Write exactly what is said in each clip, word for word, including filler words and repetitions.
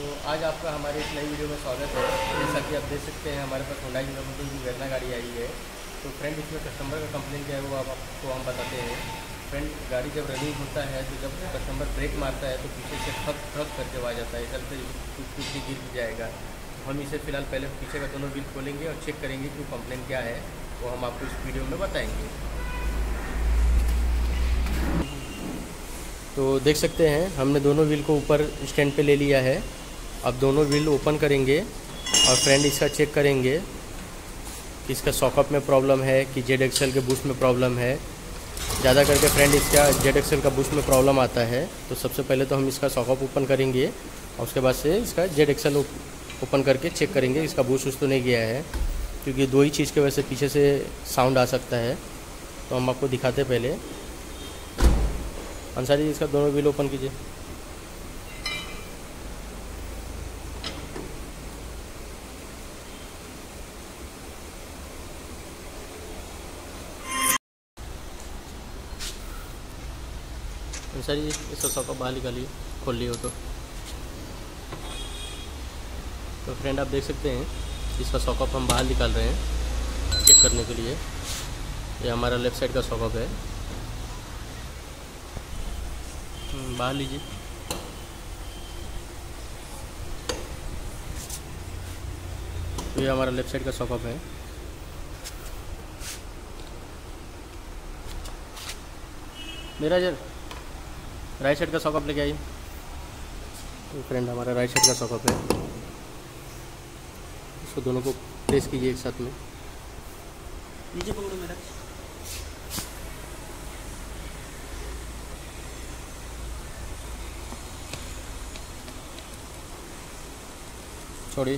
तो आज आपका हमारे इस नई वीडियो में स्वागत है। जैसा कि आप देख सकते हैं हमारे पास होंडा यूनिवर्सल की वेरना गाड़ी आई है। तो फ्रेंड इसमें कस्टमर का कंप्लेंट क्या है वो आप आपको हम बताते हैं। फ्रेंड गाड़ी जब रनिंग होता है तो जब कस्टमर ब्रेक मारता है तो पीछे से ठक ठक करके आवाज़ आता है, चलते कुछ कुछ भी गिर जाएगा। तो हम इसे फ़िलहाल पहले पीछे का दोनों व्हील खोलेंगे और चेक करेंगे कि कंप्लेंट क्या है, वो हम आपको इस वीडियो में बताएँगे। तो देख सकते हैं हमने दोनों व्हील को ऊपर स्टैंड पे ले लिया है। अब दोनों व्हील ओपन करेंगे और फ्रेंड इसका चेक करेंगे कि इसका सॉकअप में प्रॉब्लम है कि जेड एक्सल के बूस्ट में प्रॉब्लम है। ज़्यादा करके फ्रेंड इसका जेड एक्सल का बूस्ट में प्रॉब्लम आता है। तो सबसे पहले तो हम इसका सॉकअप ओपन करेंगे और उसके बाद से इसका जेड एक्सल ओपन करके चेक करेंगे इसका बूस्ट उस तो नहीं गया है, क्योंकि दो ही चीज़ की वजह से पीछे से साउंड आ सकता है। तो हम आपको दिखाते पहले। अंसारी इसका दोनों व्हील ओपन कीजिए। अंसारी इसका सॉकअप बाहर निकालिए, खोल लिए हो तो तो फ्रेंड आप देख सकते हैं इसका सॉकअप हम बाहर निकाल रहे हैं चेक करने के लिए। ये हमारा लेफ़्ट साइड का सॉकअप है, बाहर लीजिए। तो ये हमारा लेफ़्ट साइड का सॉकअप है। मेरा जर राइट साइड का सॉकअप लेके आइए। तो फ्रेंड हमारा राइट साइड का सॉकअप है, इसको दोनों को प्रेस कीजिए एक साथ में। नीचे पकड़ो मेरा। छोड़िए।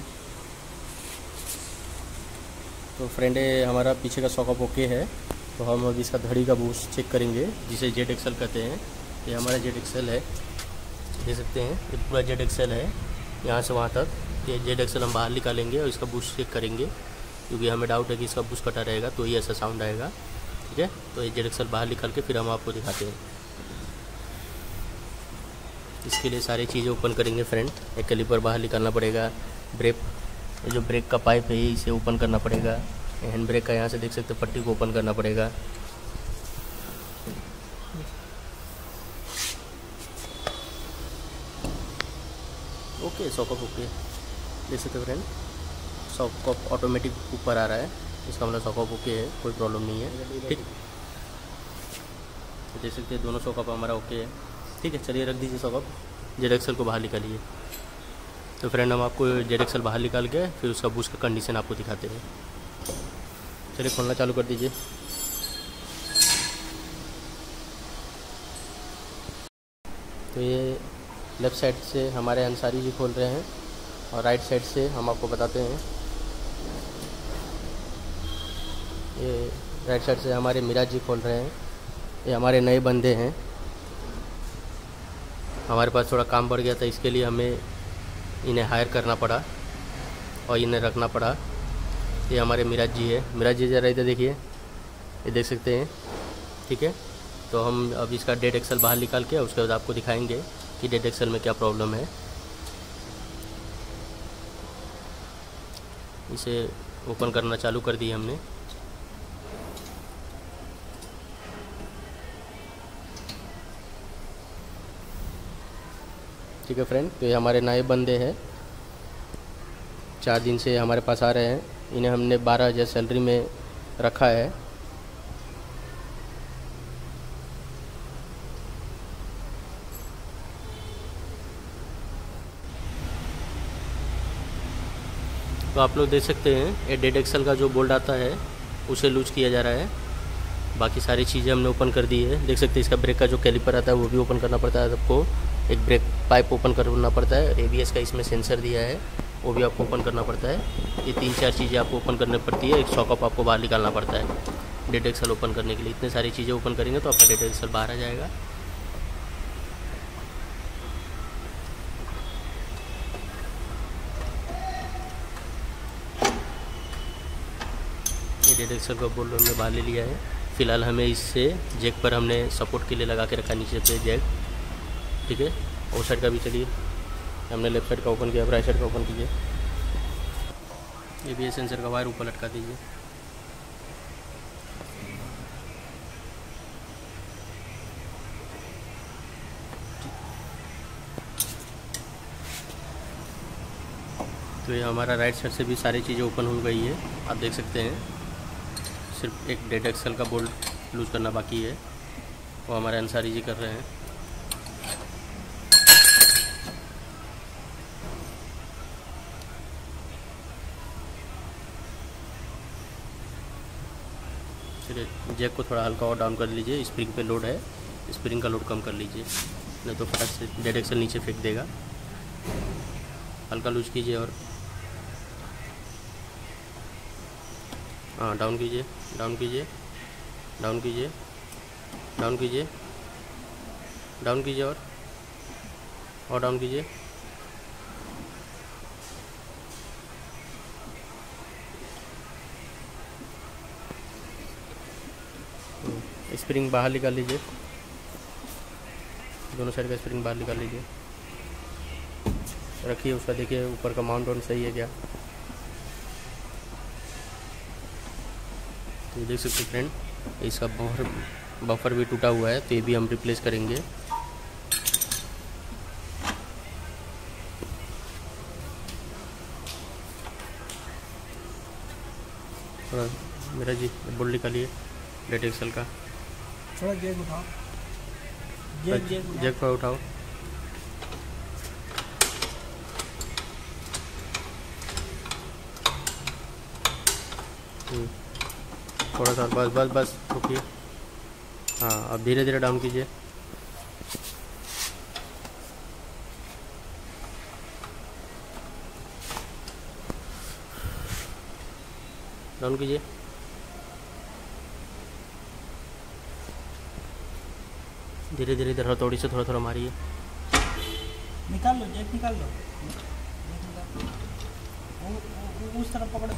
तो फ्रेंड हमारा पीछे का सॉकअप ओके है। तो हम अभी इसका धड़ी का बूस्ट चेक करेंगे, जिसे जेड एक्सल कहते हैं। ये हमारा जेड एक्सल है, देख सकते हैं ये पूरा जेड एक्सल है यहाँ से वहाँ तक। ये जेड एक्सल हम बाहर निकालेंगे और इसका बूस्ट चेक करेंगे, क्योंकि हमें डाउट है कि इसका बूस्ट कटा रहेगा तो ही ऐसा साउंड आएगा। ठीक है, तो ये जेड एक्सल बाहर निकाल के फिर हम आपको दिखाते हैं। इसके लिए सारी चीज़ें ओपन करेंगे फ्रेंड। एक कैलिपर बाहर निकालना पड़ेगा, ब्रेक जो ब्रेक का पाइप है इसे ओपन करना पड़ेगा, हैंड ब्रेक का यहाँ से देख सकते पट्टी को ओपन करना पड़ेगा। ओके, सॉकअप ओके, देख सकते फ्रेंड सॉकअप ऑटोमेटिक ऊपर आ रहा है, इसका मतलब सॉकअप ओके है, कोई प्रॉब्लम नहीं है। ठीक, देख सकते हैं दोनों सॉकअप हमारा ओके है। ठीक है, चलिए रख दीजिए सॉकअप, जेड एक्सल को बाहर निकालिए। तो फ्रेंड हम आपको जेड एक्सल बाहर निकाल के फिर उसका बूस्ट का कंडीशन आपको दिखाते हैं। चलिए खोलना चालू कर दीजिए। तो ये लेफ़्ट साइड से हमारे अंसारी जी खोल रहे हैं और राइट साइड से हम आपको बताते हैं। ये राइट साइड से हमारे मिराज जी खोल रहे हैं। ये हमारे नए बंदे हैं, हमारे पास थोड़ा काम बढ़ गया था, इसके लिए हमें इन्हें हायर करना पड़ा और इन्हें रखना पड़ा। ये हमारे मिराज जी है। मिराज जी जरा इधर देखिए, ये देख सकते हैं। ठीक है, तो हम अब इसका डेड एक्सल बाहर निकाल के उसके बाद आपको दिखाएंगे कि डेड एक्सल में क्या प्रॉब्लम है। इसे ओपन करना चालू कर दिया हमने। ठीक है फ्रेंड, तो ये हमारे नए बंदे हैं, चार दिन से हमारे पास आ रहे हैं। इन्हें हमने बारह हज़ार सैलरी में रखा है। तो आप लोग देख सकते हैं ये डेड एक्सल का जो बोल्ट आता है उसे लूज किया जा रहा है। बाकी सारी चीज़ें हमने ओपन कर दी है। देख सकते हैं इसका ब्रेक का जो कैलिपर आता है वो भी ओपन करना पड़ता है आपको। एक ब्रेक पाइप ओपन करना पड़ता है, एबीएस का इसमें सेंसर दिया है वो भी आपको ओपन करना पड़ता है। ये तीन चार चीज़ें आपको ओपन करनी पड़ती है। एक सॉकअप आपको बाहर निकालना पड़ता है डेड एक्सल ओपन करने के लिए। इतने सारी चीज़ें ओपन करेंगे तो आपका डेड एक्सल बाहर आ जाएगा। ये डेड एक्सल का बोल्ट हमने बाहर ले लिया है। फ़िलहाल हमें इससे जैक पर हमने सपोर्ट के लिए लगा के रखा नीचे पे जैक। ठीक है, और साइड का भी चलिए हमने लेफ्ट साइड का ओपन किया, अब राइट साइड का ओपन कीजिए। ये भी है सेंसर का वायर, ऊपर लटका दीजिए। तो ये हमारा राइट साइड से भी सारी चीज़ें ओपन हो गई है, आप देख सकते हैं। सिर्फ एक डेड एक्सल का बोल्ट लूज करना बाकी है, वो हमारे अंसारी जी कर रहे हैं। चलिए, जैक को थोड़ा हल्का और डाउन कर लीजिए, स्प्रिंग पे लोड है, स्प्रिंग का लोड कम कर लीजिए, नहीं तो फटाक से डेड एक्सल नीचे फेंक देगा। हल्का लूज कीजिए और हाँ डाउन कीजिए, डाउन कीजिए, डाउन कीजिए, डाउन कीजिए, डाउन कीजिए और और डाउन कीजिए। स्प्रिंग बाहर निकाल लीजिए, दोनों साइड का स्प्रिंग बाहर निकाल लीजिए, रखिए उसका, देखिए ऊपर का माउंट वाउंट सही है क्या। तो ये देख सकते हैं फ्रेंड, इसका बफर बफर भी टूटा हुआ है, तो ये भी हम रिप्लेस करेंगे। थोड़ा मेरा जी बोल्ट निकालिए डेड एक्सल का, थोड़ा जैक उठाओ, जैक जैक जैक पर उठाओ। थोड़ा सा बस बस बस रुकिए। हाँ अब धीरे धीरे डाउन कीजिए, डाउन कीजिए। धीरे धीरे इधर हथौड़ी से थोड़ा थोड़ा मारिए। निकाल लो, जैक निकाल लो, जैक निकाल लो। वो, वो, उस तरफ पकड़ो।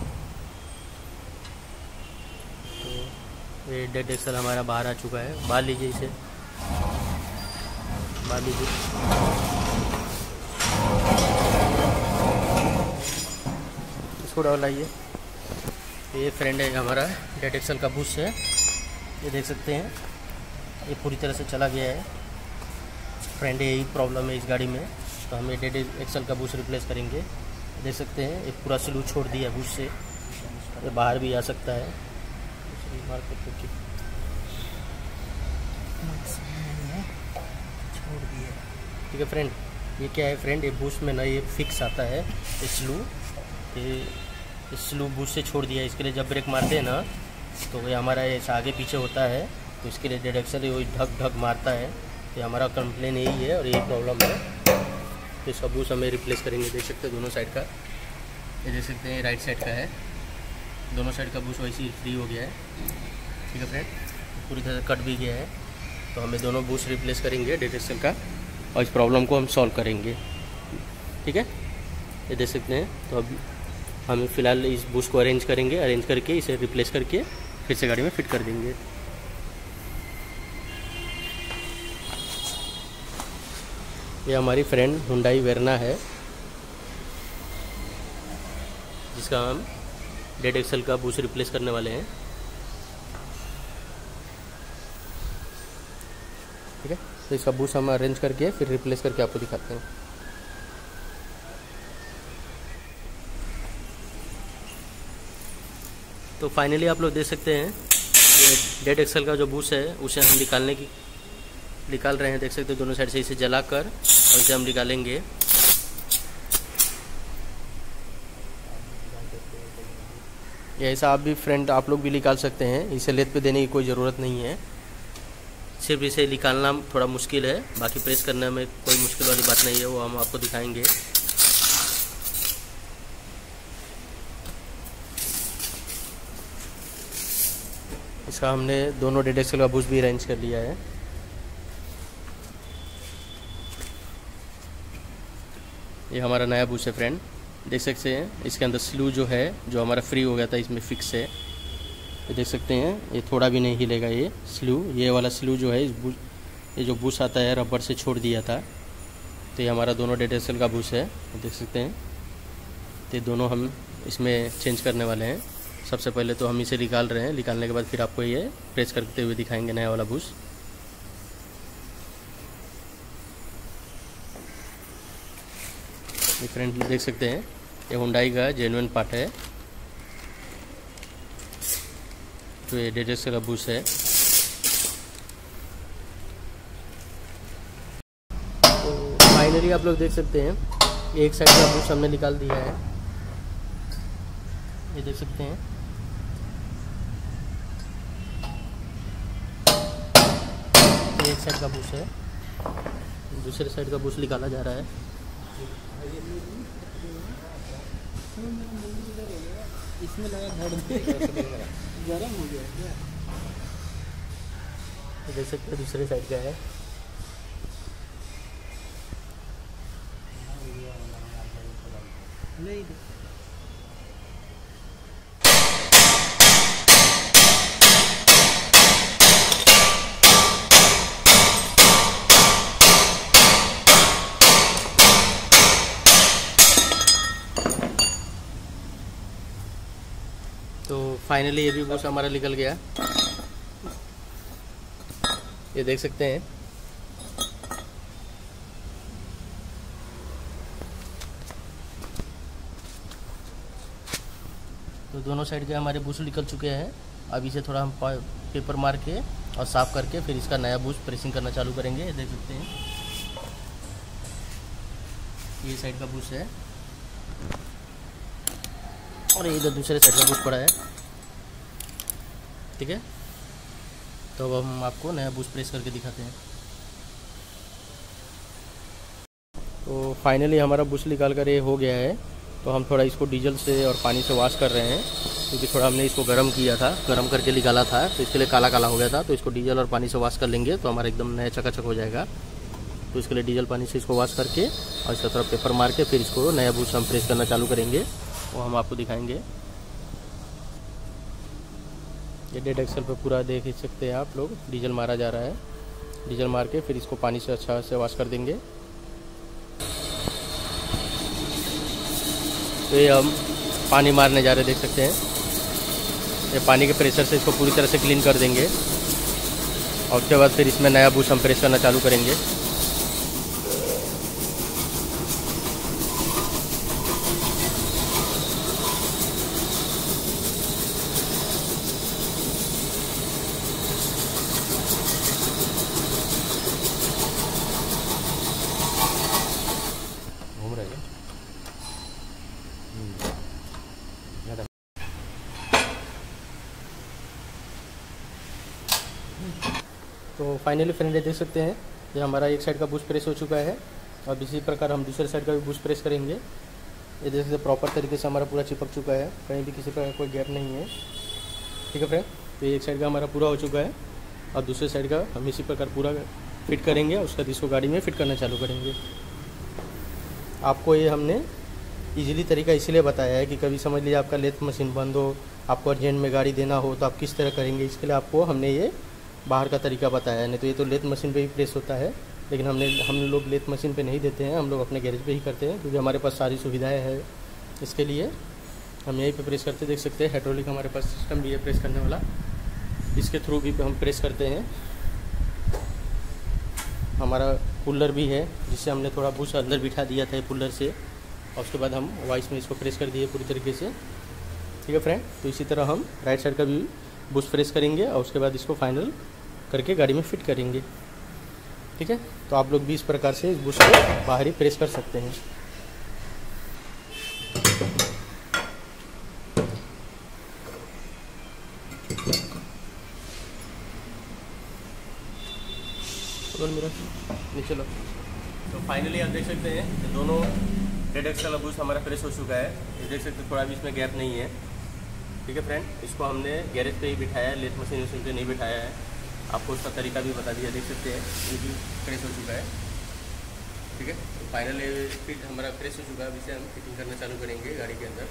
तो ये डेड एक्सल हमारा बाहर आ चुका है, बाहर लीजिए इसे, बाहर लीजिए। इसको डालाइए। ये फ्रेंड है हमारा डेड एक्सल का बुश है, ये देख सकते हैं, ये पूरी तरह से चला गया है फ्रेंड। यही प्रॉब्लम है इस गाड़ी में, तो हम ये डेड एक्सल का बुश रिप्लेस करेंगे। देख सकते हैं ये पूरा स्लू छोड़ दिया बुश से, ये बाहर भी आ सकता है। छोड़ दिया। ठीक है फ्रेंड, ये क्या है फ्रेंड, ये बुश में ना ये फिक्स आता है स्लू, ये स्लू बुश से छोड़ दिया। इसके लिए जब ब्रेक मारते हैं ना, तो ये हमारा ऐसा आगे पीछे होता है, तो इसके लिए डेड एक्सल वही ढक ढक मारता है। तो हमारा कंप्लेन यही है और यही प्रॉब्लम है। तो इसका बुश हमें रिप्लेस करेंगे। देख सकते हैं दोनों साइड का, ये देख सकते हैं राइट साइड का है, दोनों साइड का बुश वैसे ही फ्री हो गया है। ठीक है फ्रेंड, पूरी तरह से कट भी गया है, तो हमें दोनों बुश रिप्लेस करेंगे डेड एक्सल का, और इस प्रॉब्लम को हम सॉल्व करेंगे। ठीक है, ये देख सकते हैं। तो अब हम फिलहाल इस बुश को अरेंज करेंगे, अरेंज करके इसे रिप्लेस करके फिर से गाड़ी में फिट कर देंगे। ये हमारी फ्रेंड हुंडई वेरना है, जिसका हम डेड एक्सल का बुश रिप्लेस करने वाले हैं। ठीक है, तो इसका बुश हम अरेंज करके फिर रिप्लेस करके आपको दिखाते हैं। तो फाइनली आप लोग देख सकते हैं, ये डेड एक्सल का जो बुश है उसे हम निकालने की निकाल रहे हैं। देख सकते हैं दोनों साइड से इसे जलाकर और इसे हम निकालेंगे। ये ऐसा आप भी फ्रेंड आप लोग भी निकाल सकते हैं, इसे लेथ पे देने की कोई ज़रूरत नहीं है। सिर्फ इसे निकालना थोड़ा मुश्किल है, बाकी प्रेस करने में कोई मुश्किल वाली बात नहीं है, वो हम आपको दिखाएंगे। इसका हमने दोनों डेड एक्सल का बुश भी अरेंज कर लिया है। ये हमारा नया बुश है फ्रेंड, देख सकते हैं। इसके अंदर स्लू जो है, जो हमारा फ्री हो गया था, इसमें फिक्स है। ये देख सकते हैं, ये थोड़ा भी नहीं हिलेगा। ये स्लू, ये वाला स्लू जो है, इस बुश, ये जो बुश आता है रबर से छोड़ दिया था, तो ये हमारा दोनों डेड एक्सल का बुश है, देख सकते हैं। तो दोनों हम इसमें चेंज करने वाले हैं। सबसे पहले तो हम इसे निकाल रहे हैं, निकालने के बाद फिर आपको ये प्रेस करते हुए दिखाएंगे नया वाला बुश। ये फ्रेंड देख सकते हैं, ये हुंडई का जेन्युइन पार्ट है। तो ये डेड एक्सल का बुश है। तो फाइनली आप लोग देख सकते हैं, एक साइड का बुश हमने निकाल दिया है, ये देख सकते हैं। एक साइड का बुश है, दूसरे साइड का बुश निकाला जा रहा है। इसमें लगा गरम हो गया क्या? देख सकते हैं दूसरे साइड का है। नहीं तो फाइनली ये भी बुश हमारा निकल गया, ये देख सकते हैं। तो दोनों साइड के हमारे बुश निकल चुके हैं। अब इसे थोड़ा हम पेपर मार के और साफ करके फिर इसका नया बुश प्रेसिंग करना चालू करेंगे। ये देख सकते हैं, ये साइड का बुश है और इधर दूसरे साइड का बुश पड़ा है, ठीक है। तो अब हम आपको नया बुश प्रेस करके दिखाते हैं। तो फाइनली हमारा बुश निकाल कर ये हो गया है। तो हम थोड़ा इसको डीजल से और पानी से वॉश कर रहे हैं, क्योंकि थोड़ा हमने इसको गर्म किया था, गर्म करके निकाला था, तो इसके लिए काला काला हो गया था। तो इसको डीजल और पानी से वॉश कर लेंगे तो हमारा एकदम नया चकाचक हो जाएगा। तो इसके लिए डीजल पानी से इसको वॉश करके और इसका थोड़ा पेपर मार के फिर इसको नया बुश हम प्रेस करना चालू करेंगे, वो हम आपको दिखाएंगे। ये डेड एक्सल पे पूरा देख ही सकते हैं आप लोग, डीजल मारा जा रहा है। डीजल मार के फिर इसको पानी से अच्छा से वॉश कर देंगे। तो ये हम पानी मारने जा रहे हैं, देख सकते हैं। ये पानी के प्रेशर से इसको पूरी तरह से क्लीन कर देंगे और उसके बाद फिर इसमें नया बुश हम प्रेस करना चालू करेंगे। घूम रहे हैं तो फाइनली फ्रेंड देख सकते हैं, ये हमारा एक साइड का बुश प्रेस हो चुका है। अब इसी प्रकार हम दूसरे साइड का भी बुश प्रेस करेंगे। ये देख सकते प्रॉपर तरीके से हमारा पूरा चिपक चुका है, कहीं भी किसी प्रकार कोई गैप नहीं है, ठीक है फ्रेंड। तो एक साइड का हमारा पूरा हो चुका है और दूसरे साइड का हम इसी प्रकार पूरा फिट करेंगे, उसके बाद इसको गाड़ी में फिट करना चालू करेंगे। आपको ये हमने ईजिली तरीका इसलिए बताया है कि कभी समझ लीजिए आपका लेथ मशीन बंद हो, आपको अर्जेंट में गाड़ी देना हो, तो आप किस तरह करेंगे, इसके लिए आपको हमने ये बाहर का तरीका बताया है। नहीं तो ये तो लेथ मशीन पे ही प्रेस होता है, लेकिन हमने हम लोग लेथ मशीन पे नहीं देते हैं, हम लोग अपने गैरेज पे ही करते हैं, क्योंकि हमारे पास सारी सुविधाएं हैं। इसके लिए हम यहीं पे प्रेस करते देख सकते हैं। हाइड्रोलिक हमारे पास सिस्टम भी है प्रेस करने वाला, इसके थ्रू भी हम प्रेस करते हैं। हमारा पुल्लर भी है, जिससे हमने थोड़ा बुश अंदर बिठा दिया था पुल्लर से, और उसके बाद हम वाइस में इसको प्रेस कर दिए पूरी तरीके से, ठीक है फ्रेंड। तो इसी तरह हम राइट साइड का भी बुश प्रेस करेंगे और उसके बाद इसको फाइनल करके गाड़ी में फिट करेंगे, ठीक है। तो आप लोग भी इस प्रकार से इस बुश को बाहर ही प्रेस कर सकते हैं। मेरा नीचे लो। तो फाइनली आप देख सकते हैं कि दोनों डेड एक्सल का बुश हमारा प्रेस हो चुका है। ये देख सकते हैं थोड़ा भी इसमें गैप नहीं है, ठीक है फ्रेंड। इसको हमने गैरेज पे ही बिठाया है, लेथ मशीन वशीन पे नहीं बिठाया है। आपको उसका तरीका भी बता दिया, देख सकते हैं ये भी प्रेस हो चुका है, ठीक है। तो फाइनली फिट हमारा प्रेस हो चुका है। अब इसे हम फिटिंग करना चालू करेंगे गाड़ी के अंदर।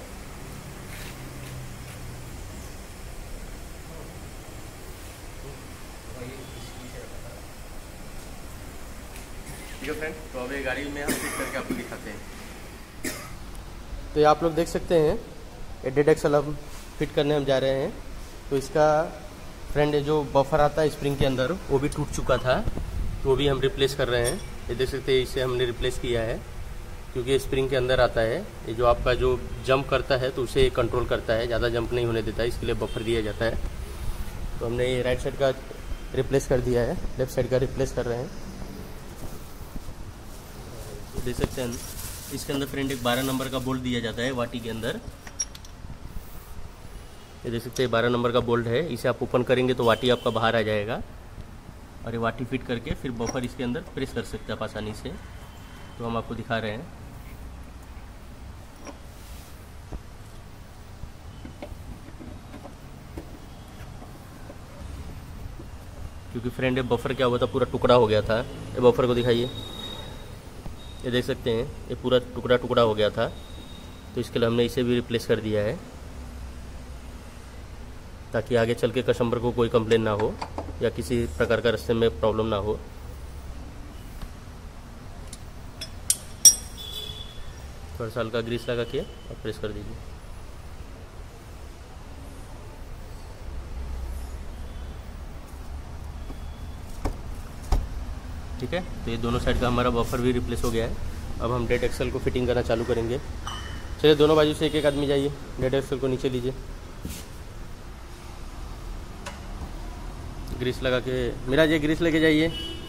ठीक है फ्रेंड, तो अभी गाड़ी में हम फिट करके आपको दिखाते हैं। तो ये आप लोग देख सकते हैं, ये डेड एक्सल हम फिट करने हम जा रहे हैं। तो इसका फ्रेंड जो बफर आता है स्प्रिंग के अंदर वो भी टूट चुका था, तो वो भी हम रिप्लेस कर रहे हैं। ये देख सकते हैं, इसे हमने रिप्लेस किया है क्योंकि स्प्रिंग के अंदर आता है। ये जो आपका जो जंप करता है तो उसे कंट्रोल करता है, ज़्यादा जंप नहीं होने देता है, इसके लिए बफर दिया जाता है। तो हमने ये राइट साइड का रिप्लेस कर दिया है, लेफ्ट साइड का रिप्लेस कर रहे हैं। तो देख सकते हैं इसके अंदर फ्रेंड एक बारह नंबर का बोल्ट दिया जाता है वाटी के अंदर। ये देख सकते हैं बारह नंबर का बोल्ट है, इसे आप ओपन करेंगे तो वाटी आपका बाहर आ जाएगा और ये वाटी फिट करके फिर बफर इसके अंदर प्रेस कर सकते हैं आप आसानी से। तो हम आपको दिखा रहे हैं। क्योंकि फ्रेंड ये बफर क्या हुआ था, पूरा टुकड़ा हो गया था। ये बफर को दिखाइए, ये देख सकते हैं ये पूरा टुकड़ा टुकड़ा हो गया था, तो इसके लिए हमने इसे भी रिप्लेस कर दिया है ताकि आगे चल के कस्टमर को कोई कंप्लेन ना हो या किसी प्रकार का रास्ते में प्रॉब्लम ना हो। थोड़ा सा हल्का ग्रीस लगा के और प्रेस कर दीजिए। ठीक है, तो ये दोनों साइड का हमारा बफर भी रिप्लेस हो गया है। अब हम डेड एक्सल को फिटिंग करना चालू करेंगे। चलिए दोनों बाजू से एक एक आदमी जाइए, डेड एक्सल को नीचे लीजिए, ग्रीस लगा के। मेरा जी ग्रीस लेके जाइए।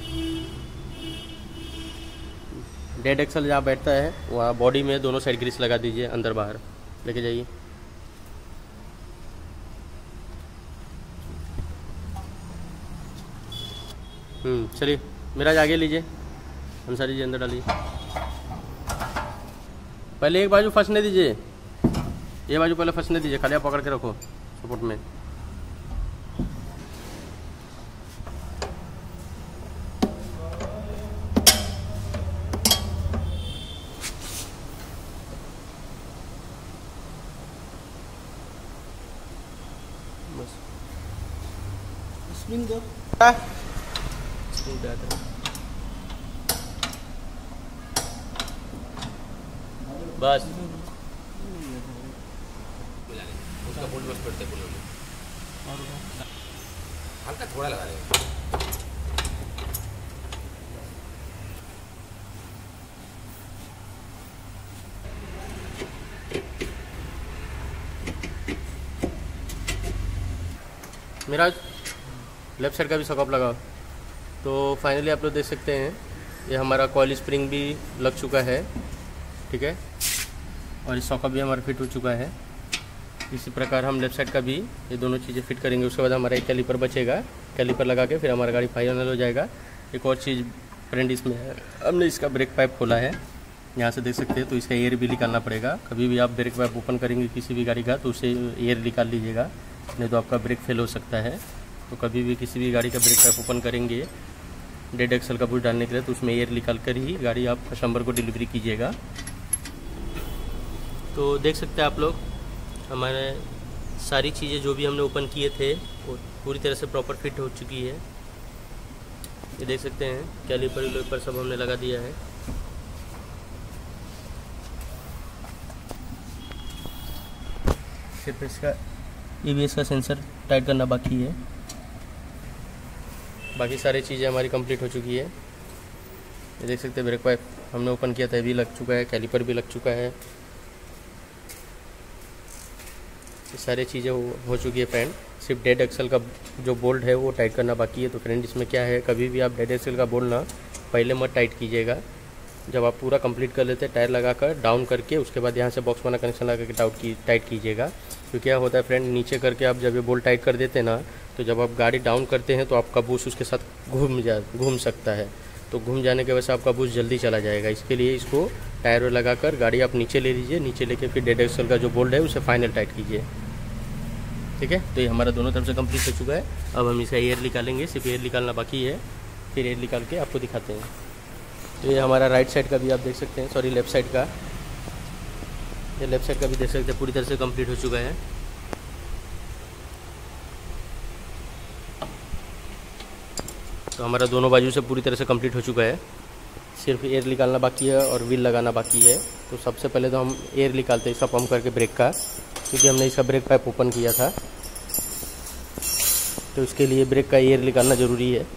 डेड एक्सल जहाँ बैठता है वहाँ बॉडी में दोनों साइड ग्रीस लगा दीजिए, अंदर बाहर लेके जाइए। हम्म चलिए मेरा आगे लीजिए, अंसारी जी अंदर डालिए। पहले एक बाजू फंसने दीजिए, ये बाजू पहले फंसने दीजिए, खाली आप पकड़ के रखो सपोर्ट में। बस स्प्रिंग दो, बस उसका बोल्ट बस पड़ते बोलो हल्का थोड़ा लगा देगा। मेरा लेफ्ट साइड का भी सॉकअप लगाओ। तो फाइनली आप लोग देख सकते हैं ये हमारा कॉइल स्प्रिंग भी लग चुका है, ठीक है, और इस सॉकअप भी हमारा फिट हो चुका है। इसी प्रकार हम लेफ्ट साइड का भी ये दोनों चीज़ें फिट करेंगे। उसके बाद हमारा एक कैलिपर बचेगा, कैलिपर लगा के फिर हमारा गाड़ी फाइनल हो जाएगा। एक और चीज़ फ्रेंड इसमें है, हमने इसका ब्रेक पाइप खोला है, यहाँ से देख सकते हैं। तो इसका एयर भी निकालना पड़ेगा। कभी भी आप ब्रेक पाइप ओपन करेंगे किसी भी गाड़ी का तो उसे एयर निकाल लीजिएगा, नहीं तो आपका ब्रेक फेल हो सकता है। तो कभी भी किसी भी गाड़ी का ब्रेक पाइप ओपन करेंगे डेड एक्सल का बूस्ट डालने के लिए तो उसमें एयर निकाल कर ही गाड़ी आप कस्टमर को डिलीवरी कीजिएगा। तो देख सकते हैं आप लोग हमारे सारी चीज़ें जो भी हमने ओपन किए थे वो पूरी तरह से प्रॉपर फिट हो चुकी है। ये देख सकते हैं कैलिपर वेलिपर सब हमने लगा दिया है। सिर्फ इसका ई बी एस का सेंसर टाइट करना बाकी है, बाकी सारी चीज़ें हमारी कंप्लीट हो चुकी है। ये देख सकते हैं ब्रेक पाइप हमने ओपन किया था, ये भी लग चुका है, कैलिपर भी लग चुका है, ये सारी चीज़ें हो, हो चुकी है फ्रेंड। सिर्फ डेड एक्सल का जो बोल्ट है वो टाइट करना बाकी है। तो फ्रेंड इसमें क्या है, कभी भी आप डेड एक्सल का बोल्ट ना पहले मत टाइट कीजिएगा। जब आप पूरा कंप्लीट कर लेते हैं टायर लगाकर डाउन करके उसके बाद यहाँ से बॉक्स वाला कनेक्शन लगा के टाउट की टाइट कीजिएगा। क्योंकि क्या होता है फ्रेंड, नीचे करके आप जब ये बोल्ट टाइट कर देते हैं ना तो जब आप गाड़ी डाउन करते हैं तो आपका बूस्ट उसके साथ घूम जा घूम सकता है। तो घूम जाने की वजह से आपका बूस्ट जल्दी चला जाएगा। इसके लिए इसको टायर लगाकर गाड़ी आप नीचे ले लीजिए, नीचे लेके फिर डेड एक्सल का जो बोल्ट है उसे फाइनल टाइट कीजिए। ठीक है, तो ये हमारा दोनों तरफ से कंप्लीट हो चुका है। अब हम इसका एयर निकालेंगे, सिर्फ एयर निकालना बाकी है, फिर एयर निकाल के आपको दिखाते हैं। तो ये हमारा राइट साइड का भी आप देख सकते हैं, सॉरी लेफ़्ट साइड का, ये लेफ़्ट साइड का भी देख सकते हैं पूरी तरह से कंप्लीट हो चुका है। तो हमारा दोनों बाजू से पूरी तरह से कंप्लीट हो चुका है। सिर्फ एयर निकालना बाकी है और व्हील लगाना बाकी है। तो सबसे पहले तो हम एयर निकालते हैं इसका पम्प करके ब्रेक का, क्योंकि हमने इसका ब्रेक पाइप ओपन किया था, तो इसके लिए ब्रेक का एयर निकालना ज़रूरी है।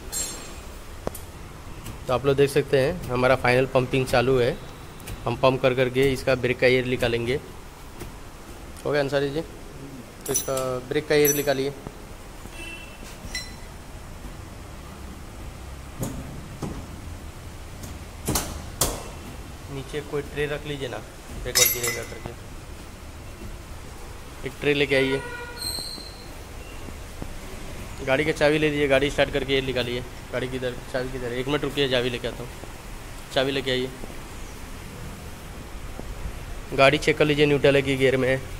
तो आप लोग देख सकते हैं हमारा फाइनल पंपिंग चालू है। हम पंप कर करके इसका ब्रेक का एयर निकालेंगे। हो गया अंसारी जी? तो इसका ब्रेक का एयर निकालिए। नीचे कोई ट्रे रख लीजिए ना, ब्रेक और गिरेगा करके। एक ट्रे लेके आइए। गाड़ी का चाबी ले लीजिए, गाड़ी स्टार्ट करके एयर निकालिए। गाड़ी किधर, चाबी किधर? एक मिनट रुकिए, चाबी लेके आता हूँ। चाबी लेके आइए। गाड़ी चेक कर लीजिए न्यूट्रल है कि गियर में है।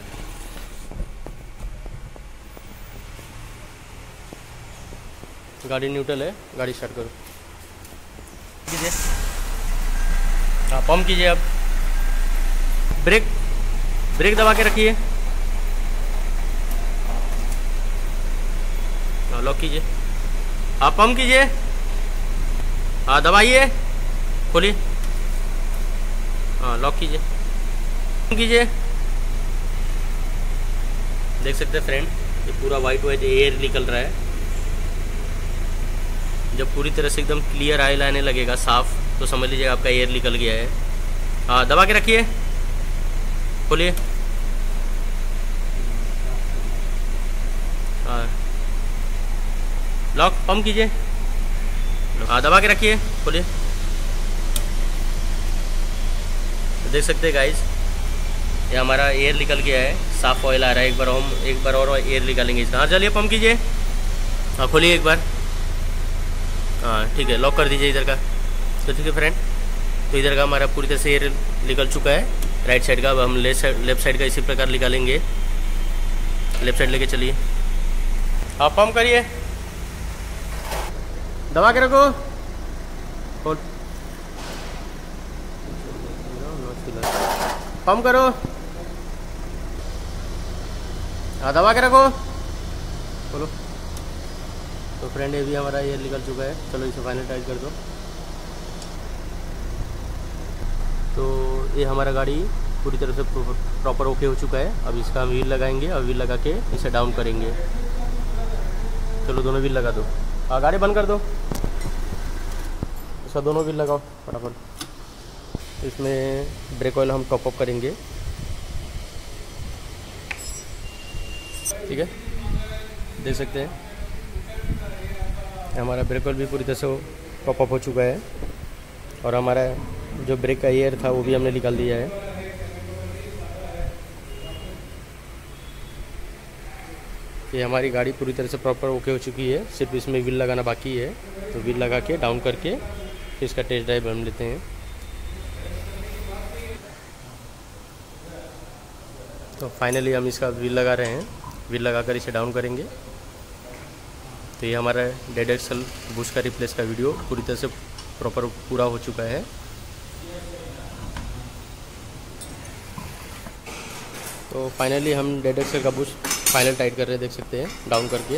गाड़ी न्यूट्रल है, गाड़ी स्टार्ट करो। कीजिए, हाँ पंप कीजिए। अब ब्रेक ब्रेक दबा के रखिए। हाँ लॉक कीजिए। हाँ पंप कीजिए। हाँ दबाइए, खोलिए। हाँ लॉक कीजिए, पंप कीजिए। देख सकते हैं फ्रेंड, ये पूरा वाइट वाइट एयर निकल रहा है। जब पूरी तरह से एकदम क्लियर आयल आने लगेगा साफ, तो समझ लीजिए आपका एयर निकल गया है। हाँ दबा के रखिए, खोलिए। हाँ लॉक, पंप कीजिए। हाँ दबा के रखिए, खोलिए। तो देख सकते हैं गाइस, ये हमारा एयर निकल गया है, साफ ऑयल आ रहा है। एक बार हम एक बार और एयर निकालेंगे इसका। हाँ चलिए पंप कीजिए। हाँ खोलिए एक बार। हाँ ठीक है, लॉक कर दीजिए इधर का। तो ठीक है फ्रेंड, तो इधर का हमारा पूरी तरह से एयर निकल चुका है राइट साइड का। अब हम लेफ्ट साइड लेफ्ट साइड का इसी प्रकार निकालेंगे। लेफ्ट साइड लेके चलिए। हाँ पंप करिए, दबा के रखो। खोल, पंप करो। हाँ दबा के रखो, बोलो। तो फ्रेंड ये भी हमारा एयर निकल चुका है। चलो इसे फाइनल टाइट कर दो। तो ये हमारा गाड़ी पूरी तरह से प्रॉपर ओके हो चुका है। अब इसका हम व्हील लगाएंगे और व्हील लगा के इसे डाउन करेंगे। चलो दोनों व्हील लगा दो। हाँ गाड़ी बंद कर दो। इसका दोनों व्हील लगाओ फटाफट। इसमें ब्रेक ऑयल हम टॉप अप करेंगे। ठीक है, देख सकते हैं हमारा ब्रेक ऑयल भी पूरी तरह से टॉप अप हो चुका है। और हमारा जो ब्रेक का एयर था वो भी हमने निकाल दिया है। ये हमारी गाड़ी पूरी तरह से प्रॉपर ओके हो चुकी है। सिर्फ इसमें व्हील लगाना बाकी है। तो व्हील लगा के डाउन करके फिर इसका टेस्ट ड्राइव हम लेते हैं। तो फाइनली हम इसका व्हील लगा रहे हैं। व्हील लगाकर इसे डाउन करेंगे। तो ये हमारा डेड एक्सल बुश का रिप्लेस का वीडियो पूरी तरह से प्रॉपर पूरा हो चुका है। तो फाइनली हम डेड एक्सल का बुश फाइनल टाइट कर रहे हैं, देख सकते हैं डाउन करके।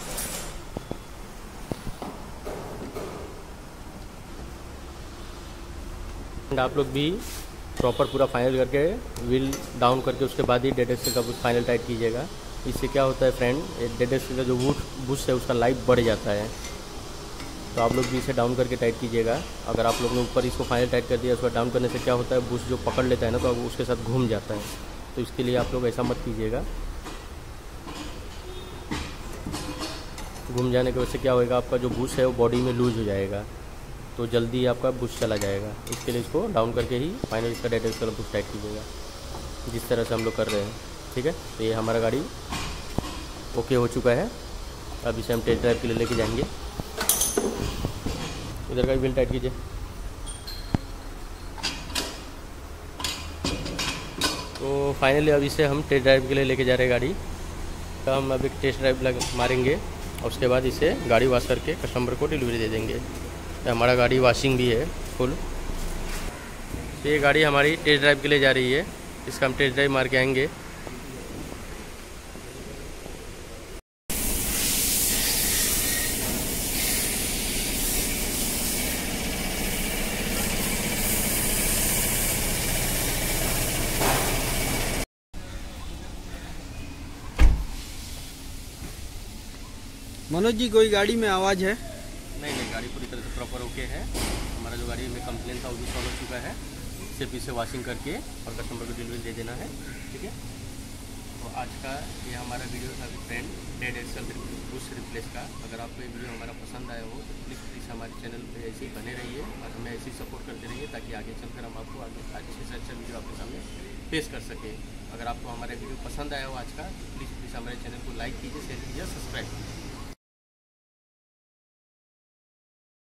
एंड आप लोग भी प्रॉपर पूरा फाइनल करके व्हील डाउन करके उसके बाद ही डेड एक्सल का बुश फाइनल टाइट कीजिएगा। इससे क्या होता है फ्रेंड, डेड एक्सल का जो वुड बुश है उसका लाइफ बढ़ जाता है। तो आप लोग भी इसे डाउन करके टाइट कीजिएगा। अगर आप लोग ने ऊपर इसको फाइनल टाइट कर दिया, उसका डाउन करने से क्या होता है, बुश जो पकड़ लेता है ना, तो उसके साथ घूम जाता है। तो इसके लिए आप लोग ऐसा मत कीजिएगा। घूम जाने की वजह से क्या होएगा, आपका जो बुश है वो बॉडी में लूज हो जाएगा, तो जल्दी आपका बुश चला जाएगा। इसके लिए इसको डाउन करके ही फाइनल इसका डेड एक्सल बुश टाइट कीजिएगा, जिस तरह से हम लोग कर रहे हैं। ठीक है, तो ये हमारा गाड़ी ओके हो चुका है। अब इसे हम टेस्ट ड्राइव के लिए लेके जाएंगे। इधर का व्हील टाइट कीजिए। तो फाइनली अब इसे हम टेस्ट ड्राइव के लिए लेके जा रहे हैं गाड़ी। तो हम अब एक टेस्ट ड्राइव लग मारेंगे और उसके बाद इसे गाड़ी वॉश करके कस्टमर को डिलीवरी दे देंगे। तो हमारा गाड़ी वॉशिंग भी है फुल। तो ये गाड़ी हमारी टेस्ट ड्राइव के लिए जा रही है। इसका हम टेस्ट ड्राइव मार के आएंगे। मनोज जी, कोई गाड़ी में आवाज़ है? नहीं नहीं, गाड़ी पूरी तरह से प्रॉपर ओके है। हमारा जो गाड़ी में कंप्लेन था वो भी सॉल्व हो चुका है। सिर्फ इसे वॉशिंग करके और कस्टमर को डिलीवरी दे देना है, ठीक है। तो आज का ये हमारा वीडियो था friend, dead axle boost replace का। अगर आपको ये वीडियो हमारा पसंद आया हो तो प्लीज़ प्लीज़ हमारे चैनल पर ऐसे ही बने रहिए और हमें ऐसे ही सपोर्ट करते रहिए, ताकि आगे चलकर हम आपको आगे अच्छे से अच्छा वीडियो आपके सामने पेश कर सकें। अगर आपको हमारा वीडियो पसंद आया हो आज का, तो प्लीज़ प्लीज़ हमारे चैनल को लाइक कीजिए, शेयर कीजिए, सब्सक्राइब कीजिए।